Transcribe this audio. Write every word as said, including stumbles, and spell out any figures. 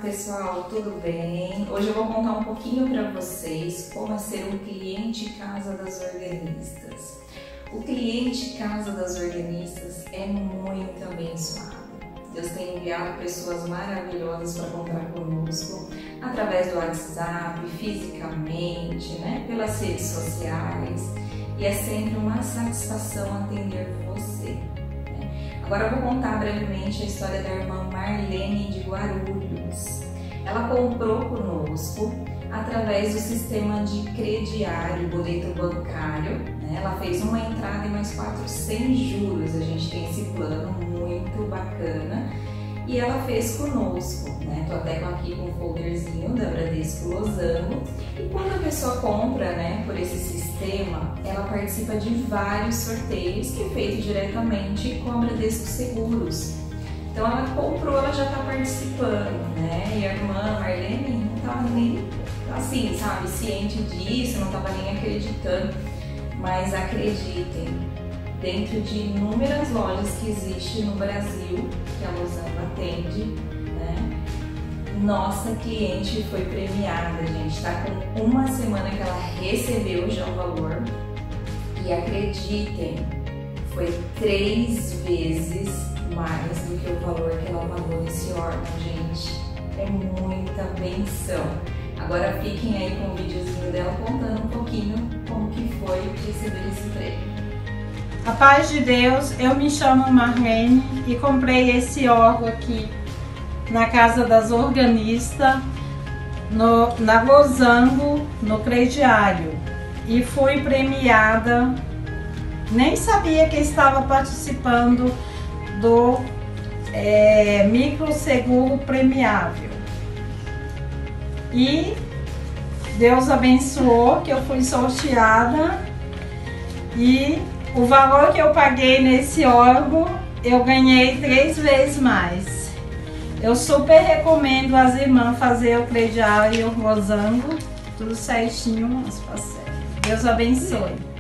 pessoal, tudo bem? Hoje eu vou contar um pouquinho para vocês como é ser um cliente Casa das Organistas. O cliente Casa das Organistas é muito abençoado. Deus tem enviado pessoas maravilhosas para comprar conosco através do WhatsApp, fisicamente, né? Pelas redes sociais, e é sempre uma satisfação atender você. Agora eu vou contar brevemente a história da irmã Marlene de Guarulhos. Ela comprou conosco através do sistema de crediário, boleto bancário, né? Ela fez uma entrada e mais quatro sem juros. A gente tem esse plano muito bacana e ela fez conosco, né? Tô até aqui com um folderzinho da Bradesco Losango. E quando a pessoa compra, né, por esse sistema, ela participa de vários sorteios que é feito diretamente com a Bradesco Seguros. Então ela comprou, ela já está participando, né? E a irmã Marlene não estava nem assim, sabe, ciente disso, não estava nem acreditando. Mas acreditem, dentro de inúmeras lojas que existem no Brasil, que a Losango atende, né? Nossa cliente foi premiada, gente. Está com uma semana que ela recebeu já o valor. E acreditem, foi três vezes mais do que o valor que ela pagou nesse órgão, gente. É muita benção. Agora fiquem aí com o videozinho dela contando um pouquinho como que foi receber esse prêmio. A paz de Deus, eu me chamo Marlene e comprei esse órgão aqui na Casa das Organistas, no, na Losango, no crediário, e fui premiada. Nem sabia que estava participando do é, micro seguro premiável. E Deus abençoou que eu fui sorteada e o valor que eu paguei nesse órgão eu ganhei três vezes mais. Eu super recomendo as irmãs fazer o crediário Losango, tudo certinho, as parcelas. Deus abençoe.